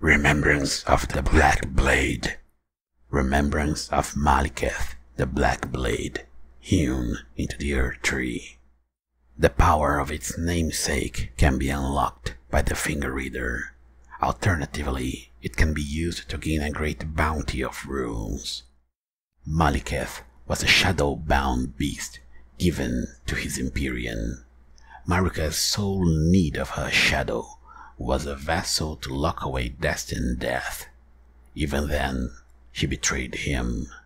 Remembrance of the Black Blade. Remembrance of Maliketh, the Black Blade, hewn into the Erdtree. The power of its namesake can be unlocked by the finger reader. Alternatively, it can be used to gain a great bounty of runes. Maliketh was a shadowbound beast given to his Empyrean. Marika's sole need of her shadow was a vessel to lock away Destined Death. Even then, she betrayed him.